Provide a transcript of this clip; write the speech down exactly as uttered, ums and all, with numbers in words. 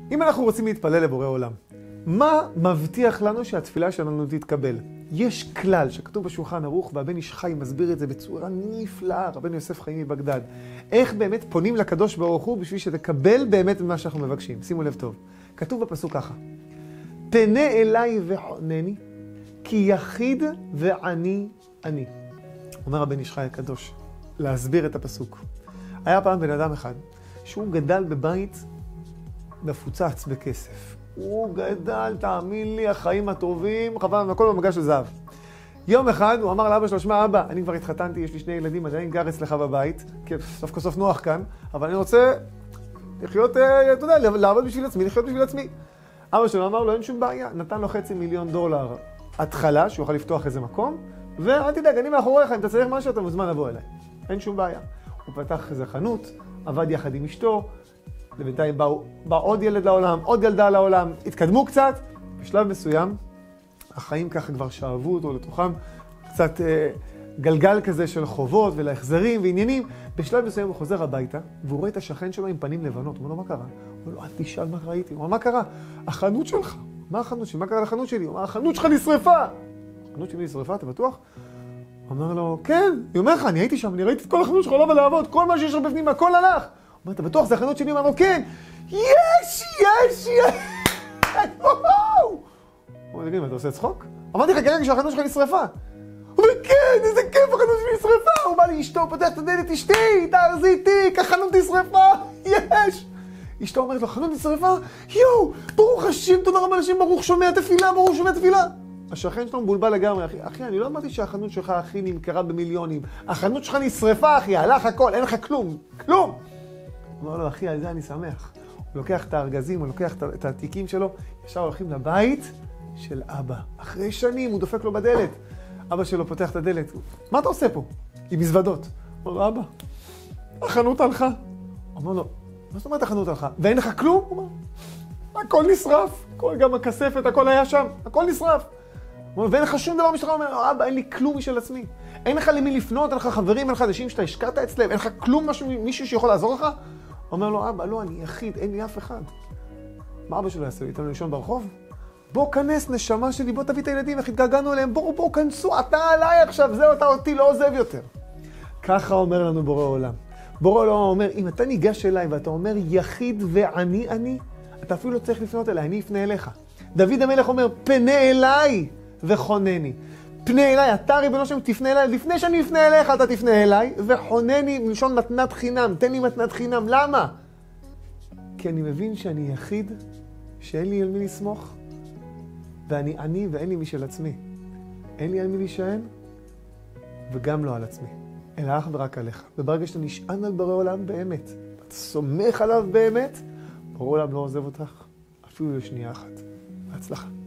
אם אנחנו רוצים להתפלל לבורא עולם, מה מבטיח לנו שהתפילה שלנו תתקבל? יש כלל שכתוב בשולחן ערוך, והבן איש חי מסביר את זה בצורה נפלאה, רבנו יוסף חיים מבגדד. איך באמת פונים לקדוש ברוך הוא בשביל שתקבל באמת מה שאנחנו מבקשים. שימו לב טוב. כתוב בפסוק ככה: פנה אליי וחונני, כי יחיד ועני אני. אומר הבן איש חי הקדוש, להסביר את הפסוק. היה פעם בן אדם אחד, שהוא גדל בבית מפוצץ בכסף. הוא גדל, תאמין לי, החיים הטובים, חבל, הכל במגש של זהב. יום אחד הוא אמר לאבא שלו, שמע אבא, אני כבר התחתנתי, יש לי שני ילדים, עדיין גר אצלך בבית, כי סוף כל סוף נוח כאן, אבל אני רוצה לחיות, אתה יודע, לעבוד בשביל עצמי, לחיות בשביל עצמי. אבא שלו אמר לו, אין שום בעיה, נתן לו חצי מיליון דולר התחלה, שהוא יוכל לפתוח איזה מקום, ואל תדאג, אני מאחוריך, אם אתה צריך משהו, אתה מוזמן לבוא אליי. אין שום בעיה. הוא פתח איזה חנות, עבד יחד עם אשתו, לבינתיים בא, בא עוד ילד לעולם, עוד ילדה לעולם, התקדמו קצת, בשלב מסוים, החיים ככה כבר שאהבו אותו לתוכם, קצת אה, גלגל כזה של חובות ולהחזרים ועניינים, בשלב מסוים הוא חוזר הביתה, והוא רואה את השכן שלו עם פנים לבנות, הוא אומר לו, מה קרה? הוא אומר לו, אל תשאל מה ראיתי, הוא אומר, מה קרה? החנות שלך. מה החנות שלי? מה קרה לחנות שלי? הוא אומר, החנות שלך נשרפה. החנות שלי נשרפה, אתה בטוח? הוא אומר לו, כן, אני אומר לך, אני הייתי שם, אני ראיתי את כל החנות שלך עולה ולעבוד, כל מה שיש שם בפנים, הכל הלך. הוא אומר, אתה בטוח, זה החנות שלי? הוא אומר לו, כן, יש, יש, יש. הוא אומר, תגיד, אתה עושה צחוק? אמרתי לך, כרגע שהחנות שלך נשרפה. הוא אומר, כן, איזה כיף, החנות שלי נשרפה. הוא בא לי, אשתו, פותח את הדלת, אשתי, תארזי תיק, החנות נשרפה, יש. אשתו אומרת לו, החנות נשרפה? יואו, ברוך השם, תודה רבה לשם, ברוך שומע תפילה, ברוך שומע תפילה. השכן שלנו מבולבל לגמרי, אחי, אחי, אני לא אמרתי שהחנות שלך, אחי, נמכרה במיליונים. החנות שלך נשרפה, אחי, הלך הכל, אין לך כלום, כלום. הוא אומר לו, אחי, על זה אני שמח. הוא לוקח את הארגזים, הוא לוקח את התיקים שלו, ישר הולכים לבית של אבא. אחרי שנים הוא דופק לו בדלת. אבא שלו פותח את הדלת. מה אתה עושה פה? עם מזוודות. הוא אומר לו, אבא, החנות הלכה. הוא אומר לו, מה זאת אומרת החנות הלכה? ואין לך כלום? הוא אומר, הכל נשרף. הכל, גם הכספת, הכל היה שם, הכל נשרף. הוא אומר, ואין לך שום דבר משתחרר. הוא אומר, אבא, אין לי כלום משל עצמי. אין לך למי לפנות, אין לך חברים, אין לך אנשים שאתה השקעת אצלם, אין לך כלום משהו, מישהו שיכול לעזור לך? אומר לו, אבא, לא, אני יחיד, אין לי אף אחד. מה אבא שלו יעשה? ייתן לו לישון ברחוב? בוא כנס, נשמה שלי, בוא תביא את הילדים, איך התגעגענו אליהם, בואו, בואו, כנסו, אתה עליי עכשיו, זהו, אתה אותי לא עוזב יותר. ככה אומר לנו בורא עולם. בורא עולם אומר, אם אתה ניגש אליי ואתה אומר יחיד ועני אני, אתה אפילו לא צריך לפנות אליי, אני אפנה אליך. דוד המלך אומר, פנה אליי וחונני. פנה אליי, אתה ריבונו שם, תפנה אליי, לפני שאני אפנה אליך, אתה תפנה אליי, וחונני מלשון מתנת חינם, תן לי מתנת חינם, למה? כי אני מבין שאני יחיד, שאין לי על מי לסמוך, ואני עני ואין לי משל עצמי. אין לי על מי להישען, וגם לא על עצמי, אלא אך ורק עליך. וברגע שאתה נשען על בורא עולם באמת, אתה סומך עליו באמת, בורא עולם לא עוזב אותך, אפילו לשנייה אחת. בהצלחה.